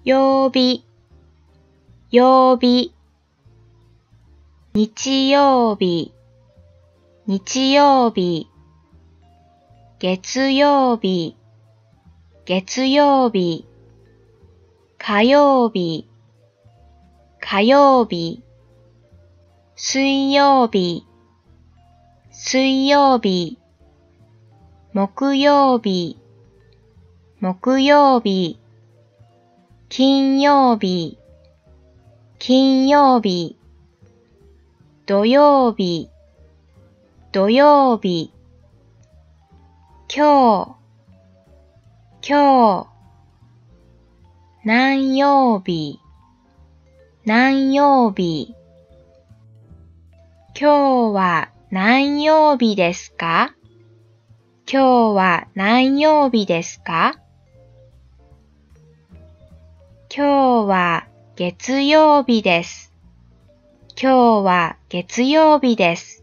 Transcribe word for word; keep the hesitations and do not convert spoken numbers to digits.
曜日、曜日。日曜日、日曜日。月曜日、月曜日。火曜日、火曜日。水曜日、水曜日。木曜日、木曜日。金曜日、金曜日。土曜日、土曜日。今日、今日。何曜日、何曜日。今日は何曜日ですか？今日は何曜日ですか？今日は月曜日です。今日は月曜日です。